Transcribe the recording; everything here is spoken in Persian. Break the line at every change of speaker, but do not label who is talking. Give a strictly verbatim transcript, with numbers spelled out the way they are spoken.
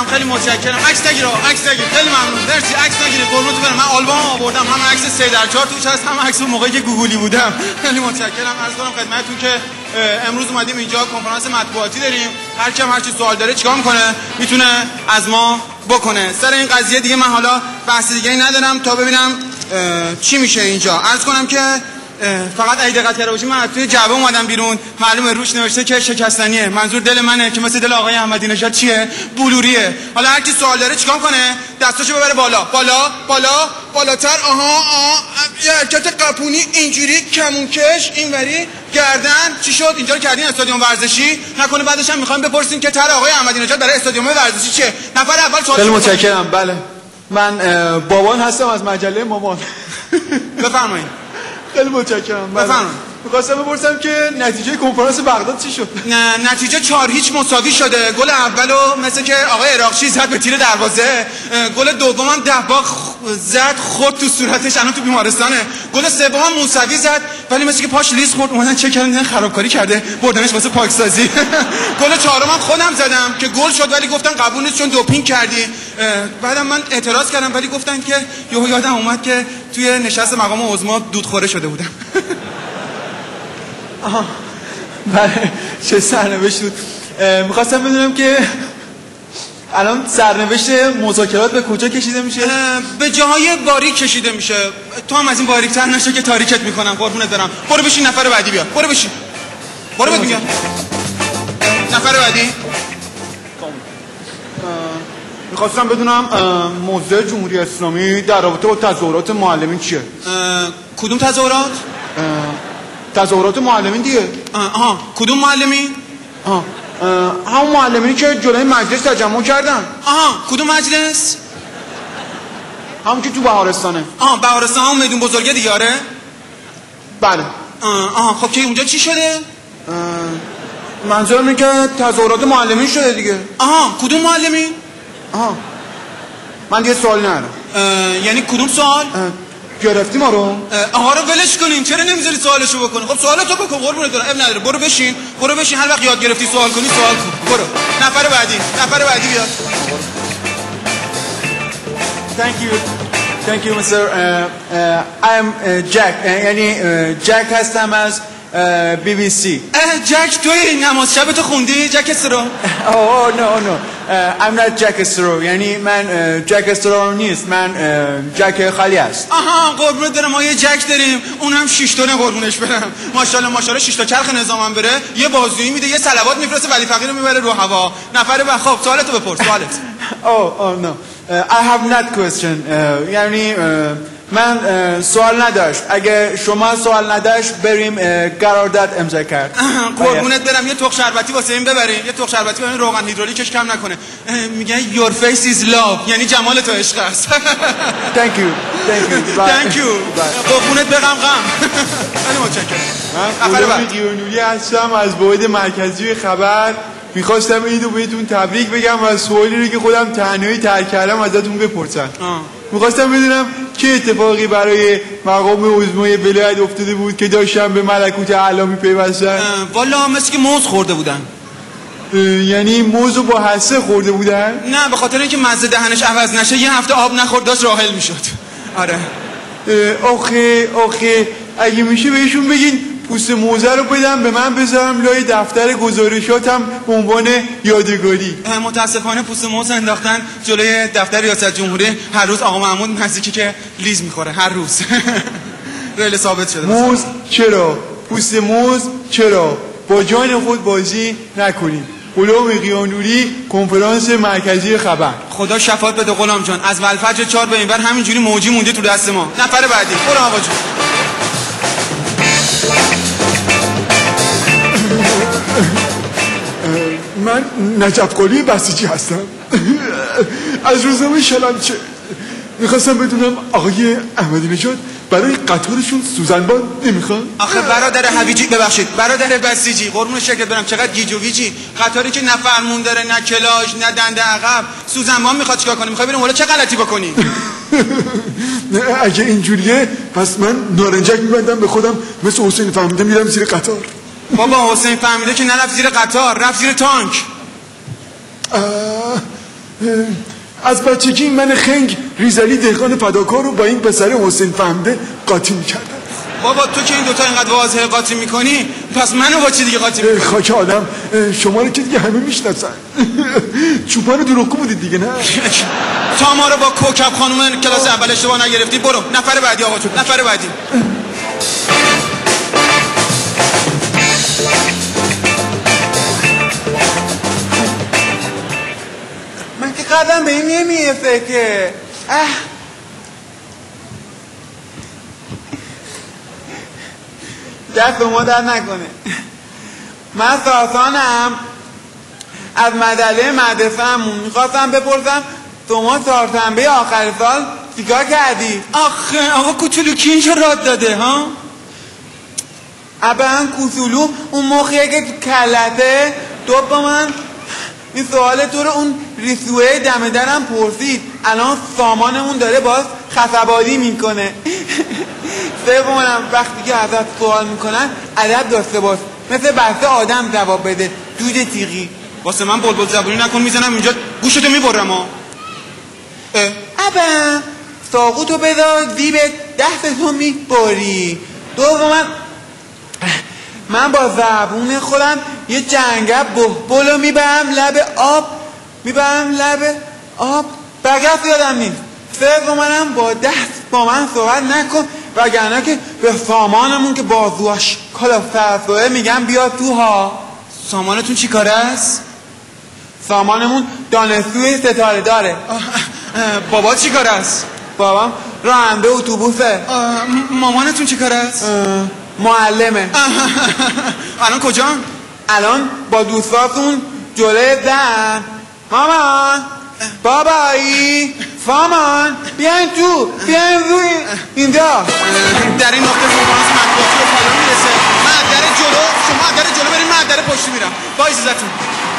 متشکرم، خیلی متشکرم. عکس نگیر آقا، عکس نگیر. خیلی ممنون. مرسی، عکس نگیرید. قربونت برم. من آلبوم آوردم، هم عکس سه در چهار توش هست، هم عکس موقعی که گوگلی بودم. خیلی متشکرم. عرض کنم خدمتتون که امروز اومدیم اینجا کنفرانس مطبوعاتی داریم. هر کی هم هر چی سوال داره چیکار میکنه میتونه از ما بکنه. سر این قضیه دیگه من حالا بحث دیگه ندارم تا ببینم چی میشه اینجا. عرض کنم که فقط اگه دقت کرده باشید من توی جعبه اومدم بیرون، معلومه روش نوشته که شکستنیه. منظور دل منه که مثل دل آقای احمدی نژاد چیه؟ بلوریه. حالا هر کی سوال داره چیکار کنه؟ دستاشو ببره بالا، بالا، بالا، بالاتر. آها، آها، یه حرکت قپونی اینجوری کمونکش اینوری گردن. چی شد؟ اینجا رو کردین استادیوم ورزشی؟ نکنه بعدش هم می‌خوایم بپرسین که طرح آقای احمدی نژاد برای استادیوم ورزشی چیه؟ نفر اول سوال.
خیلی متشکرم. بله. من بابان هستم از مجله مامان.
بفرمایید.
خیلی متشکرم.
بفرمایید.
می‌خواستم بپرسم که نتیجه کنفرانس بغداد چی شد؟
نه نتیجه چهار هیچ مساوی شده. گل اولو مثل که آقای عراقچی زد به تیر دروازه. گل دومم ده باغ زد خورد تو صورتش، الان تو بیمارستانه. گل سومم موسوی زد ولی مثل که پاش لیز خورد، اومدن چک کردن خرابکاری کرده، بردنش واسه پاکسازی. گل چهارمم خودم زدم که گل شد ولی گفتن قبول نیست چون دوپینگ کردی. بعدم من اعتراض کردم ولی گفتن که یهو یادم اومد که توی نشست مقام عظما دودخوره شده بودم.
آها بله چه سرنوشت بود. میخواستم بدونم که الان سرنوشت مذاکرات به کجا کشیده میشه؟
به جاهای باریک کشیده میشه. تو هم از این باریک‌تر نشه که تاریکت میکنم. قربونت برم. برو بشین نفر بعدی بیا. برو بشین. برو بیا. نفر بعدی.
میخواستم بدونم موضع جمهوری اسلامی در رابطه با تظاهرات معلمین چیه؟
کدوم تظاهرات؟
تظاهرات معلمین دیگه.
آها کدوم معلمین؟
آها همون معلمینی که جلوی مجلس تجمع کردن.
آها کدوم مجلس؟
همون که تو بهارستانه.
آها بهارستان همون میدون بزرگه دیگه. آره
بله.
آها خب که اونجا چی شده؟
منظورم اینه که تظاهرات معلمین شده دیگه.
آها کدوم معلمین؟
آها من دیگه سوال ندارم.
یعنی کدوم سوال؟
گرفتی ما رو؟
آها رو ولش کنین. چرا نمیذاری سوالشو بکنه؟ خب سوالتو بکن قربونت برم. اب نداره. برو بشین. برو بشین. هر وقت یاد گرفتی سوال کنی سوال کن. برو. نفر بعدی. نفر بعدی بیاد.
Thank you. Thank you Mister Uh, uh, I am uh, Jack. Uh, یعنی uh, Jack هستم از بی بی سی.
جک توی نماز شب تو خوندی؟ جک استرو؟
Oh no no. Uh, I'm not Jack استرو. یعنی من جک استرو نیست. من جک خالی است.
آها قربونت برم. ما یه جک داریم اونم شش تونه قربونش برم. ماشاءالله ماشاءالله شش تا چرخ نظامم بره یه بازویی میده یه صلوات میفرسته ولی فقیر رو میبره رو هوا. نفر بعد. خب سوالتو بپرس. سوالت.
Oh oh no. Uh, I have not question. Uh, یعنی uh, من سوال نداشت. اگه شما سوال نداشت بریم قرارداد امضا کرد.
قربونت برم. یه تخم شربتی واسه این ببرین. یه تخم شربتی بریم روغن هیدرولیکش کم نکنه. میگن your face is love یعنی جمال تو عشق است.
Thank you. Thank you.
Thank you. قربونت برم غم. خیلی متشکرم.
من غلام قیانوری هستم از بعد مرکزی خبر. میخواستم اینو بهتون تبریک بگم و سوالی رو که خودم تنهایی ترک کردم ازتون بپرسم. میخواستم بدونم چه اتفاقی برای مقام عظمای ولایت افتاده بود که داشتن به ملکوت اعلی میپیوستن؟
والا مثل که موز خورده بودن.
یعنی موز رو با حسه خورده بودن؟
نه به خاطر اینکه مزه دهنش عوض نشه یه هفته آب نخورد داشت راحل میشد. آره.
آخه آخه اگه میشه بهشون بگین پوست موزه رو بدم به من بذارم لای دفتر گزارشاتم به عنوان یادگاری.
متاسفانه پوست موز انداختن جلوی دفتر ریاست جمهوری. هر روز آقا محمود نزدیکی که لیز میخوره هر روز. ریل ثابت شده.
موز چرا؟ پوست موز چرا؟ با جان خود بازی نکنیم. غلام قیانوری کنفرانس مرکزی خبر.
خدا شفاعت بده غلام جان. از ولفجر چهار به اینور همینجوری موجی مونده تو دست ما. نفر بعدی. برو آقا جون.
من نجف قلی بسیجی هستم از روزنامه شلمچه. میخواستم بدونم آقای احمدی نژاد برای قطارشون سوزنبان نمیخوان؟
آخه برادر حویجی ببخشید برادر بسیجی قربون شکل برم چقدر گیج و ویجی. قطاری که نه فرمون داره نه کلاژ نه دنده عقب سوزنبان میخواد چیکار کنه؟ میخوای بریم والا چه غلطی بکنی؟
اگه اینجوریه پس من نارنجک میبندم به خودم مثل حسین فهمیده میرم زیر قطار.
بابا حسین فهمیده که نرفت زیر قطار رفت زیر تانک.
از بچگی من خنگ ریزلی دهقان فداکار رو با این پسر حسین فهمیده قاطی میکردم.
بابا تو که این دوتا اینقدر واضحه قاطی میکنی، پس منو با چی دیگه قاطی میکنی؟
خاک آدم، شما رو که دیگه همه میشناسن. چوپان دروغگو بودید دیگه نه؟
تا ما رو با کوکب خانوم کلاس اول اشتباه نگرفتی. برو نفر بعدی آقا جون، نفر بعدی.
من که قدم به این نمیفته که اه دست به ما در نکنه. من ساسانم، از مدله مدرسه همون میخواستم بپرسم شما چهارشنبه آخر سال چیکار کردی؟
آخه آقا کوچولو کی اینجا راد داده ها؟
ابا کوچولو اون موقعی که تو کلته تو با من این سوال تو رو اون ریسوه دم درم پرسید. الان سامانمون داره باز خسبانی میکنه. سومونم وقتی که ازت سوال میکنن ادب داشته باش، مثل بحث آدم جواب بده، جوجه تیغی.
واسه من بلبل زبونی نکن، میزنم اینجا گوشتو میبرم ها.
ابا ساقوتو بذار دیبت دستتو میبری. دومم من با زبون خودم یه جنگب بهبلو میبرم لب آب، میبرم لب آب بگرد یادم نیست. سومم با دست با من صحبت نکن، وگرنه که به سامانمون که بازوش کالا فرسوه میگم بیا تو ها.
سامانتون چی کاره است؟
سامانمون دانشجوی ستاره داره.
بابا چی کاره است؟
بابام راننده اتوبوسه.
مامانتون چی کاره است؟
معلمه.
الان کجا؟
الان با دوستاتون جلوی زن. مامان، بابایی، فامان، بیاین تو، بیاین روی اینجا.
در این نقطه کنفرانس مطبوعاتی رو پایان میرسه. من در جلو، شما در جلو بریم، من در پشت میرم. با اجازهتون.